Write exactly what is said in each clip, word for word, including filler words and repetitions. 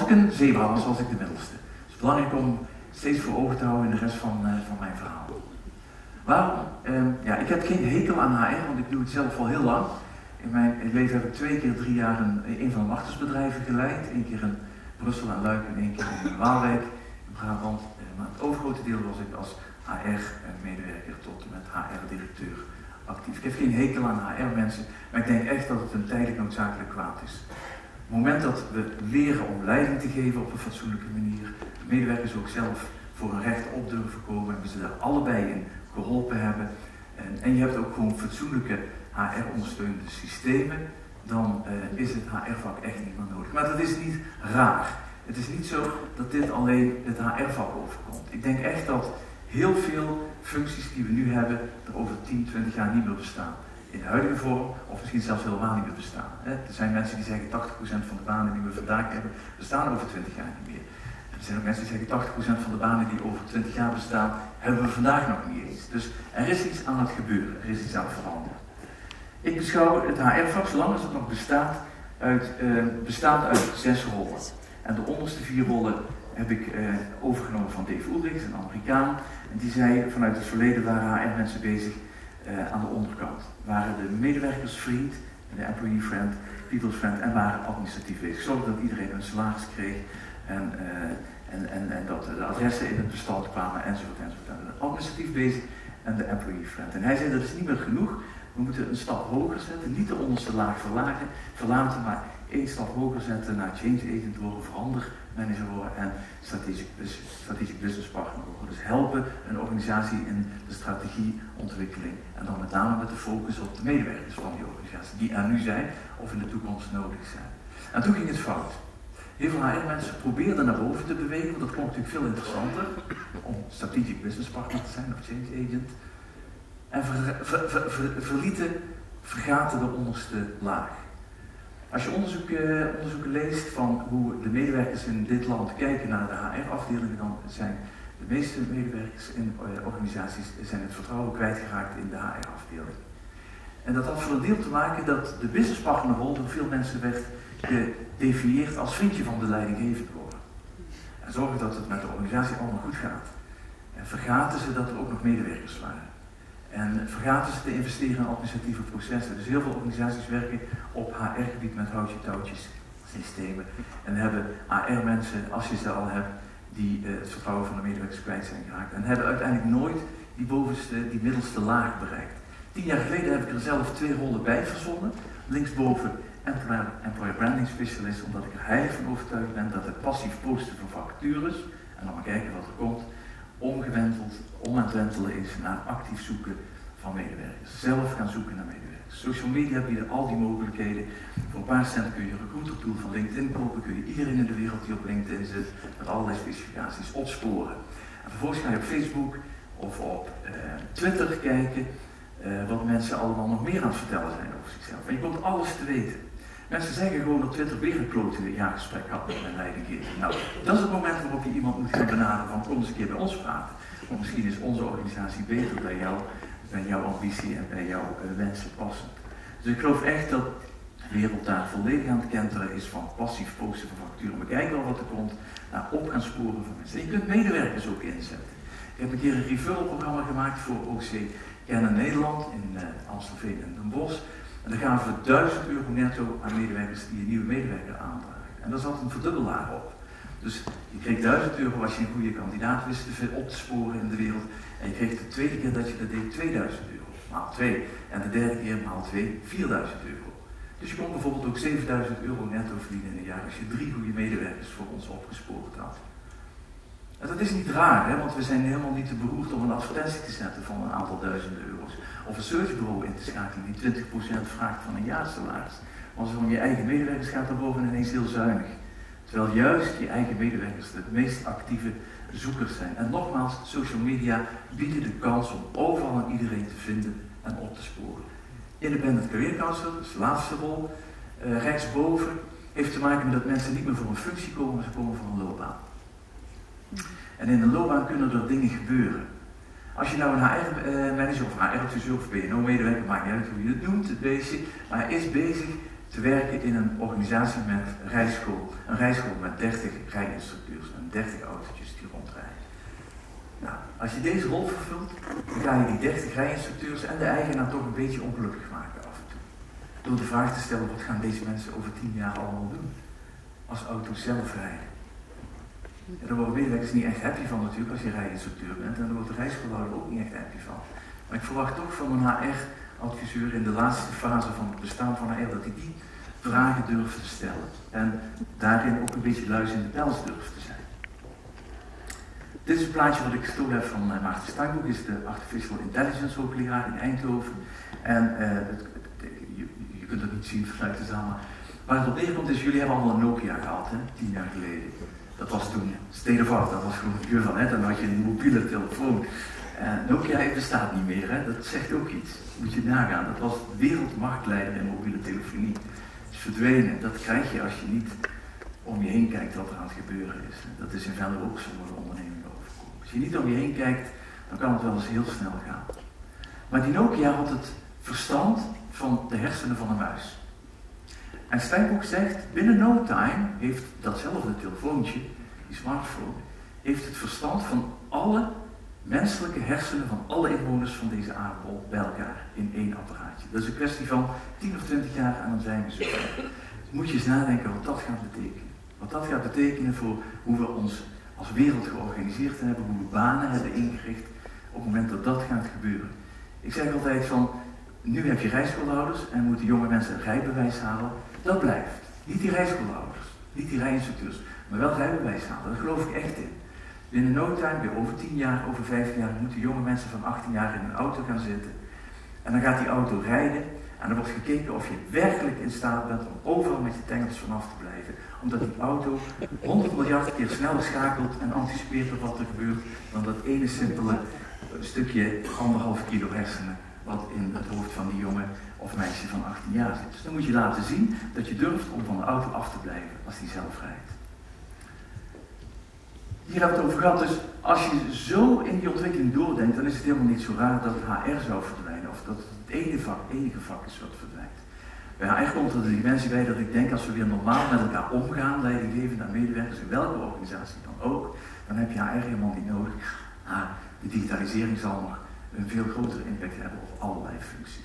ik een zebra was, was ik de middelste. Het is belangrijk om steeds voor ogen te houden in de rest van, uh, van mijn verhaal. Waarom? Uh, ja, ik heb geen hekel aan H R, want ik doe het zelf al heel lang. In mijn leven heb ik twee keer drie jaar een, een van de machtersbedrijven geleid. Eén keer in Brussel en Luik en één keer in Waalwijk in Brabant. Maar het overgrote deel was ik als H R-medewerker tot en met H R-directeur actief. Ik heb geen hekel aan H R-mensen, maar ik denk echt dat het een tijdelijk noodzakelijk kwaad is. Op het moment dat we leren om leiding te geven op een fatsoenlijke manier, de medewerkers ook zelf voor een recht op durven komen en we ze daar allebei in geholpen hebben, en, en je hebt ook gewoon fatsoenlijke H R-ondersteunende systemen, dan uh, is het H R-vak echt niet meer nodig. Maar dat is niet raar. Het is niet zo dat dit alleen het H R-vak overkomt. Ik denk echt dat heel veel functies die we nu hebben, er over tien, twintig jaar niet meer bestaan. In de huidige vorm, of misschien zelfs helemaal niet meer bestaan. Er zijn mensen die zeggen tachtig procent van de banen die we vandaag hebben, bestaan over twintig jaar niet meer. Er zijn ook mensen die zeggen tachtig procent van de banen die over twintig jaar bestaan, hebben we vandaag nog niet eens. Dus er is iets aan het gebeuren, er is iets aan het veranderen. Ik beschouw het H R-vak, zolang als het nog bestaat, uit, uh, bestaat uit zes rollen. En de onderste vier rollen heb ik uh, overgenomen van Dave Ulrichs, een Amerikaan. En die zei, vanuit het verleden waren H R-mensen bezig uh, aan de onderkant. Waren de medewerkersvriend, de employee friend, people's friend en waren administratief bezig. Zorgde dat iedereen een salaris kreeg en, uh, en, en, en dat de adressen in het bestand kwamen enzovoort enzovoort. En administratief bezig en de employee friend. En hij zei, dat is niet meer genoeg. We moeten een stap hoger zetten, niet de onderste laag verlagen, verlaten, maar één stap hoger zetten naar change agent worden, verandermanager worden en strategic, strategic business partner worden. Dus helpen een organisatie in de strategieontwikkeling en dan met name met de focus op de medewerkers van die organisatie, die er nu zijn of in de toekomst nodig zijn. En toen ging het fout. Heel veel H R-mensen probeerden naar boven te bewegen, want dat klonk natuurlijk veel interessanter om strategic business partner te zijn of change agent. En ver, ver, ver, ver, verlieten, vergaten de onderste laag. Als je onderzoek, eh, onderzoeken leest van hoe de medewerkers in dit land kijken naar de H R-afdelingen, dan zijn de meeste medewerkers in eh, organisaties zijn het vertrouwen kwijtgeraakt in de H R-afdeling. En dat had voor een deel te maken dat de businesspartnerrol door veel mensen werd gedefinieerd als vriendje van de leidinggevende worden. En zorgen dat het met de organisatie allemaal goed gaat. En vergaten ze dat er ook nog medewerkers waren. En vergaten ze te investeren in administratieve processen. Dus heel veel organisaties werken op H R-gebied met houtje-touwtjes systemen. En hebben H R-mensen, als je ze al hebt, die uh, het vertrouwen van de medewerkers kwijt zijn geraakt. En hebben uiteindelijk nooit die bovenste, die middelste laag bereikt. Tien jaar geleden heb ik er zelf twee rollen bij verzonnen. Linksboven Employer Branding Specialist, omdat ik er heilig van overtuigd ben dat het passief posten van vacatures, en dan maar kijken wat er komt, omgewenteld, om aan het wentelen is naar actief zoeken van medewerkers. Zelf gaan zoeken naar medewerkers. Social media bieden al die mogelijkheden. Voor een paar cent kun je een recruiter tool van LinkedIn kopen, kun je iedereen in de wereld die op LinkedIn zit, met allerlei specificaties opsporen. En vervolgens ga je op Facebook of op uh, Twitter kijken uh, wat mensen allemaal nog meer aan het vertellen zijn over zichzelf. En je komt alles te weten. Mensen zeggen gewoon dat Twitter weer een klote jaargesprek had met mijn leidinggever. Nou, dat is het moment waarop je iemand moet gaan benaderen van kom eens een keer bij ons praten. Want misschien is onze organisatie beter bij jou, bij jouw ambitie en bij jouw uh, wensen passend. Dus ik geloof echt dat de wereld daar volledig aan het kenteren is van passief posten van facturen. We kijken wel wat er komt, naar op gaan sporen van mensen. En je kunt medewerkers ook inzetten. Ik heb een keer een referral programma gemaakt voor O C Kennen Nederland in uh, Amstelveen en Den Bosch. En dan gaven we duizend euro netto aan medewerkers die een nieuwe medewerker aandragen. En daar zat een verdubbelaar op. Dus je kreeg duizend euro als je een goede kandidaat wist te op te sporen in de wereld. En je kreeg de tweede keer dat je dat deed tweeduizend euro. Maal twee. En de derde keer maal twee, vierduizend euro. Dus je kon bijvoorbeeld ook zevenduizend euro netto verdienen in een jaar als je drie goede medewerkers voor ons opgespoord had. En dat is niet raar, hè, want we zijn helemaal niet te beroerd om een advertentie te zetten van een aantal duizenden euro's. Of een searchbureau in te schakelen die twintig procent vraagt van een jaarsalaris. Want van je eigen medewerkers gaat daarboven ineens heel zuinig. Terwijl juist je eigen medewerkers de meest actieve zoekers zijn. En nogmaals, social media bieden de kans om overal en iedereen te vinden en op te sporen. Independent Career Counselor, dus de laatste rol, uh, rechtsboven, heeft te maken met dat mensen niet meer voor een functie komen, maar ze komen voor een loopbaan. En in een loopbaan kunnen er dingen gebeuren. Als je nou een H R-manager of H R-adviseur of P en O-medewerker, maakt niet uit hoe je het noemt, het beestje, maar hij is bezig te werken in een organisatie met rijschool, een rijschool met dertig rijinstructeurs en dertig autootjes die rondrijden. Nou, als je deze rol vervult, dan ga je die dertig rijinstructeurs en de eigenaar toch een beetje ongelukkig maken af en toe. Door de vraag te stellen, wat gaan deze mensen over tien jaar allemaal doen? Als auto's zelf rijden. Ja, daar worden medewerkers niet echt happy van natuurlijk als je rijinstructeur bent en daar wordt de rijschoolhouder ook niet echt happy van. Maar ik verwacht toch van een H R-adviseur in de laatste fase van het bestaan van H R dat hij die vragen durft te stellen. En daarin ook een beetje luis in de pels durft te zijn. Dit is een plaatje wat ik gestolen heb van uh, Maarten Steinboek, is de Artificial Intelligence hoogleraar in Eindhoven. En uh, het, het, je, je kunt het niet zien vanuit de zaal, maar waar het op neerkomt is, jullie hebben allemaal een Nokia gehad, hè, tien jaar geleden. Dat was toen state of art, dat was gewoon een uur van net, dan had je een mobiele telefoon. Uh, Nokia bestaat niet meer, hè? Dat zegt ook iets. Moet je nagaan, dat was wereldmarktleider in mobiele telefonie. Het is verdwenen, dat krijg je als je niet om je heen kijkt wat er aan het gebeuren is. Dat is in verder ook sommige ondernemingen overkomen. Als je niet om je heen kijkt, dan kan het wel eens heel snel gaan. Maar die Nokia had het verstand van de hersenen van een muis. En Steinboek zegt, binnen no time heeft datzelfde telefoontje, die smartphone, heeft het verstand van alle menselijke hersenen van alle inwoners van deze aardbol bij elkaar in één apparaatje. Dat is een kwestie van tien of twintig jaar en dan zijn we zo ver. Dus moet je eens nadenken wat dat gaat betekenen. Wat dat gaat betekenen voor hoe we ons als wereld georganiseerd hebben, hoe we banen hebben ingericht op het moment dat dat gaat gebeuren. Ik zeg altijd van, nu heb je rijschoolhouders en moeten jonge mensen een rijbewijs halen. Dat blijft. Niet die rijschoolhouders, niet die rijinstructeurs, maar wel rijbewijs halen. Daar geloof ik echt in. Binnen no time, weer over tien jaar, over vijftien jaar, moeten jonge mensen van achttien jaar in een auto gaan zitten. En dan gaat die auto rijden en er wordt gekeken of je werkelijk in staat bent om overal met je tengels vanaf te blijven. Omdat die auto honderd miljard keer sneller schakelt en anticipeert op wat er gebeurt dan dat ene simpele stukje anderhalf kilo hersenen wat in het hoofd van die jongen of meisje van achttien jaar zit. Dus dan moet je laten zien dat je durft om van de auto af te blijven als die zelf rijdt. Hier hebben we het over gehad, dus als je zo in die ontwikkeling doordenkt, dan is het helemaal niet zo raar dat H R zou verdwijnen, of dat het het enige vak, enige vak is wat verdwijnt. Bij H R komt er de dimensie bij dat ik denk, als we weer normaal met elkaar omgaan, leidinggevend aan medewerkers, in welke organisatie dan ook, dan heb je H R helemaal niet nodig. Ah, de digitalisering zal nog een veel grotere impact hebben op allerlei functies.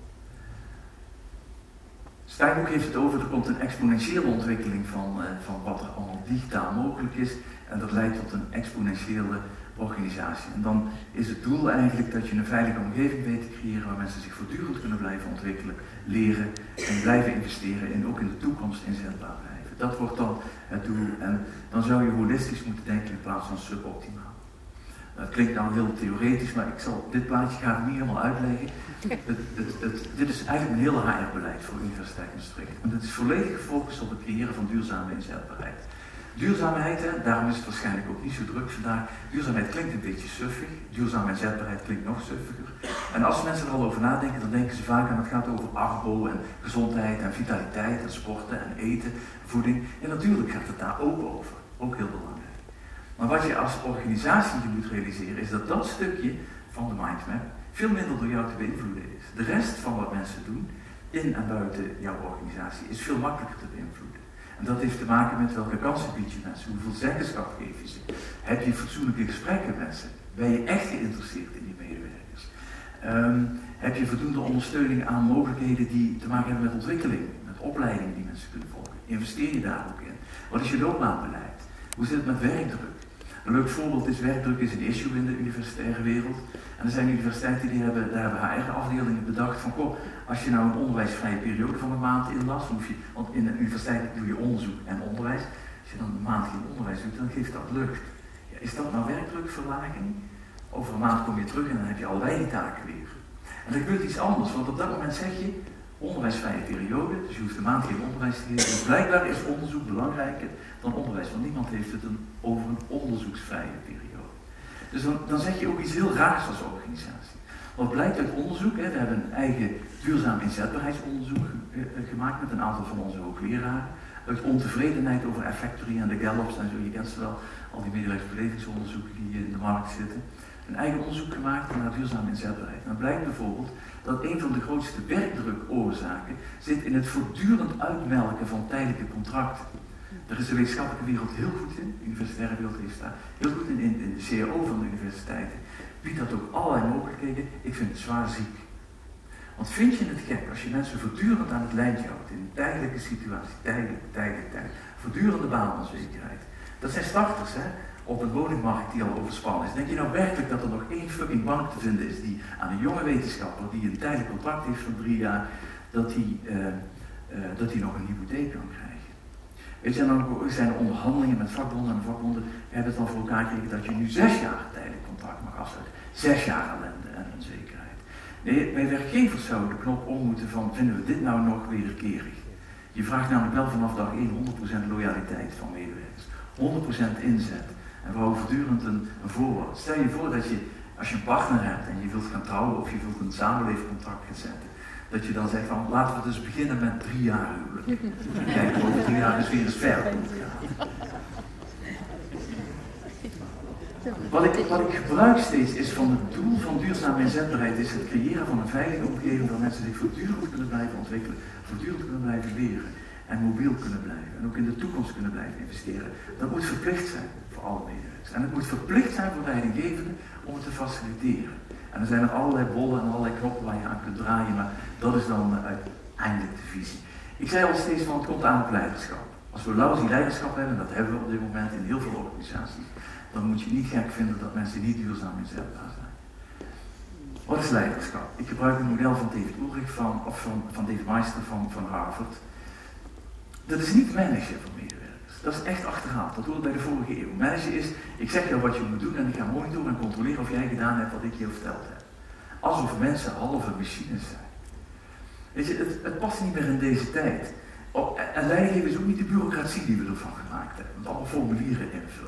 Steinboek heeft het over, er komt een exponentiële ontwikkeling van, uh, van wat er allemaal digitaal mogelijk is. En dat leidt tot een exponentiële organisatie. En dan is het doel eigenlijk dat je een veilige omgeving weet te creëren waar mensen zich voortdurend kunnen blijven ontwikkelen, leren en blijven investeren en ook in de toekomst inzetbaar blijven. Dat wordt dan het doel. En dan zou je holistisch moeten denken in plaats van suboptimaal. Dat klinkt nou heel theoretisch, maar ik zal dit plaatje graag niet helemaal uitleggen. Het, het, het, dit is eigenlijk een hele H R-beleid voor de Universiteit Maastricht. En het is volledig gefocust op het creëren van duurzame inzetbaarheid. Duurzaamheid, hè, daarom is het waarschijnlijk ook niet zo druk vandaag. Duurzaamheid klinkt een beetje suffig, duurzame inzetbaarheid klinkt nog suffiger. En als mensen er al over nadenken, dan denken ze vaak aan het gaat over arbo en gezondheid en vitaliteit en sporten en eten, voeding. En natuurlijk gaat het daar ook over, ook heel belangrijk. Maar wat je als organisatie je moet realiseren is dat dat stukje van de mindmap veel minder door jou te beïnvloeden is. De rest van wat mensen doen, in en buiten jouw organisatie, is veel makkelijker te beïnvloeden. En dat heeft te maken met welke kansen bied je mensen, hoeveel zeggenschap geef je ze. Heb je fatsoenlijke gesprekken met mensen? Ben je echt geïnteresseerd in die medewerkers? Um, heb je voldoende ondersteuning aan mogelijkheden die te maken hebben met ontwikkeling, met opleiding die mensen kunnen volgen? Investeer je daar ook in? Wat is je loopbaanbeleid? Hoe zit het met werkdruk? Een leuk voorbeeld is, werkdruk is een issue in de universitaire wereld. En er zijn universiteiten die hebben, daar hebben H R-afdelingen bedacht van, goh, als je nou een onderwijsvrije periode van een maand inlast, hoef je, want in de universiteit doe je onderzoek en onderwijs. Als je dan een maand geen onderwijs doet, dan geeft dat lucht. Ja, is dat nou werkdrukverlaging? Over een maand kom je terug en dan heb je allebei die taken weer. En er gebeurt iets anders, want op dat moment zeg je, onderwijsvrije periode, dus je hoeft een maand geen onderwijs te geven. Dus blijkbaar is onderzoek belangrijker dan onderwijs, want niemand heeft het een, over een onderzoeksvrije periode. Dus dan, dan zeg je ook iets heel raars als organisatie. Wat blijkt uit onderzoek, hè, we hebben een eigen duurzaam inzetbaarheidsonderzoek ge, uh, gemaakt met een aantal van onze hoogleraren. Uit ontevredenheid over Effectory en de Gallups en zo, je kent ze wel, al die medewerkersbelevingsonderzoeken die in de markt zitten. een eigen onderzoek gemaakt naar duurzame inzetbaarheid. En dan blijkt bijvoorbeeld dat een van de grootste werkdrukoorzaken zit in het voortdurend uitmelken van tijdelijke contracten. Daar is de wetenschappelijke wereld heel goed in, de universitaire wereld is daar heel goed in, in, in de C A O van de universiteiten. Biedt dat ook allerlei mogelijkheden. Ik vind het zwaar ziek. Want vind je het gek als je mensen voortdurend aan het lijntje houdt in een tijdelijke situatie, tijdelijk, tijdelijk, tijdelijk, voortdurende baanonzekerheid. Dat zijn starters, hè, op een woningmarkt die al overspannen is. Denk je nou werkelijk dat er nog één fucking bank te vinden is die aan een jonge wetenschapper die een tijdelijk contract heeft van drie jaar, dat die, uh, uh, dat die nog een hypotheek kan krijgen? Weet je, dan zijn er onderhandelingen met vakbonden en vakbonden hebben het dan voor elkaar gekregen dat je nu zes jaar tijdelijk contract mag afsluiten. Zes jaar ellende en onzekerheid. Nee, bij werkgevers zou de knop om moeten van, vinden we dit nou nog wederkerig? Je vraagt namelijk wel vanaf dag één honderd procent loyaliteit van medewerkers, honderd procent inzet. En we houden voortdurend een, een voorwaarde. Stel je voor dat je, als je een partner hebt en je wilt gaan trouwen of je wilt een samenleefcontract gaan zetten, dat je dan zegt van, laten we dus beginnen met drie jaar huwelijk. Kijk, over drie jaar is weer eens ver. Wat ik, wat ik gebruik steeds is van het doel van duurzame inzetbaarheid is het creëren van een veilige omgeving waar mensen zich voortdurend kunnen blijven ontwikkelen, voortdurend kunnen blijven leren en mobiel kunnen blijven en ook in de toekomst kunnen blijven investeren. Dat moet verplicht zijn voor alle medewerkers. En het moet verplicht zijn voor leidinggevenden om het te faciliteren. En er zijn er allerlei bollen en allerlei knoppen waar je aan kunt draaien, maar dat is dan uiteindelijk de visie. Ik zei al steeds van het komt aan op leiderschap. Als we lousy leiderschap hebben, en dat hebben we op dit moment in heel veel organisaties, dan moet je niet gek vinden dat mensen niet duurzaam inzetbaar zijn. Wat is leiderschap? Ik gebruik een model van David Ulrich van, of van, van David Meister van, van Harvard. Dat is niet managen van medewerkers. Dat is echt achterhaald. Dat hoort bij de vorige eeuw. Managen is, ik zeg jou wat je moet doen en ik ga monitoren en controleren of jij gedaan hebt wat ik je verteld heb. Alsof mensen halve machines zijn. Weet je, het, het past niet meer in deze tijd. Oh, en leidinggeven is ook niet de bureaucratie die we ervan gemaakt hebben. Met alle formulieren invullen.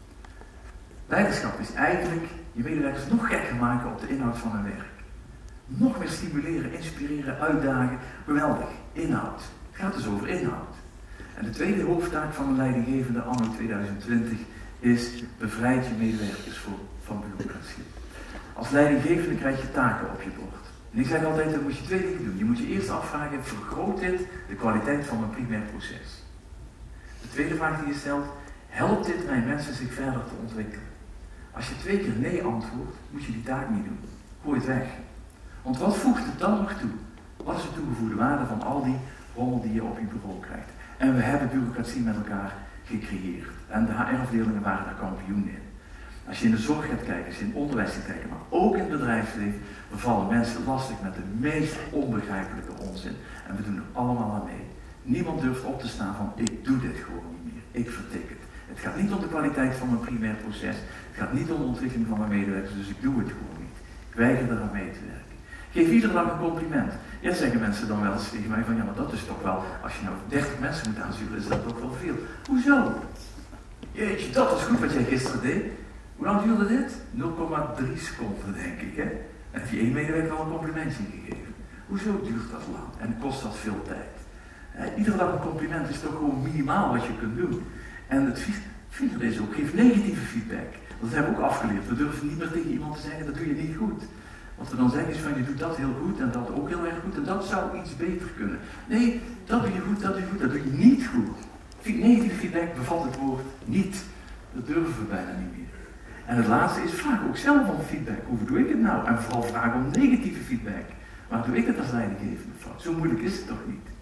Leiderschap is eigenlijk je medewerkers nog gekker maken op de inhoud van hun werk. Nog meer stimuleren, inspireren, uitdagen. Geweldig. Inhoud. Het gaat dus over inhoud. En de tweede hoofdtaak van een leidinggevende anno tweeduizend twintig is bevrijd je medewerkers voor, van bureaucratie. Als leidinggevende krijg je taken op je bord. En ik zeg altijd, dan moet je twee dingen doen. Je moet je eerst afvragen, vergroot dit de kwaliteit van mijn primair proces? De tweede vraag die je stelt, helpt dit mijn mensen zich verder te ontwikkelen? Als je twee keer nee antwoordt, moet je die taak niet doen. Gooi het weg. Want wat voegt het dan nog toe? Wat is de toegevoegde waarde van al die rommel die je op je bureau krijgt? En we hebben bureaucratie met elkaar gecreëerd. En de H R-afdelingen waren daar kampioen in. Als je in de zorg gaat kijken, als je in het onderwijs gaat kijken, maar ook in het bedrijfsleven, we vallen mensen lastig met de meest onbegrijpelijke onzin. En we doen er allemaal aan mee. Niemand durft op te staan van, ik doe dit gewoon niet meer. Ik vertik het. Het gaat niet om de kwaliteit van mijn primair proces. Het gaat niet om de ontwikkeling van mijn medewerkers, dus ik doe het gewoon niet. Ik weiger eraan mee te werken. Geef iedere dag een compliment. Ja, zeggen mensen dan wel eens tegen mij van, ja, maar dat is toch wel, als je nou dertig mensen moet aansturen, is dat toch wel veel. Hoezo? Jeetje, dat is goed wat jij gisteren deed. Hoe lang duurde dit? nul komma drie seconden, denk ik, hè? En heb je één medewerker al een complimentje gegeven. Hoezo duurt dat lang? En kost dat veel tijd? Eh, iedere dag een compliment is toch gewoon minimaal wat je kunt doen. En het vierde is ook, geef negatieve feedback. Dat hebben we ook afgeleerd. We durven niet meer tegen iemand te zeggen, dat doe je niet goed. Wat we dan zeggen is van, je doet dat heel goed en dat ook heel erg goed en dat zou iets beter kunnen. Nee, dat doe je goed, dat doe je goed, dat doe je niet goed. Negatieve feedback bevat het woord niet. Dat durven we bijna niet meer. En het laatste is, vraag ook zelf om feedback. Hoe doe ik het nou? En vooral vraag om negatieve feedback. Waar doe ik het als leidinggevende fout? Zo moeilijk is het toch niet?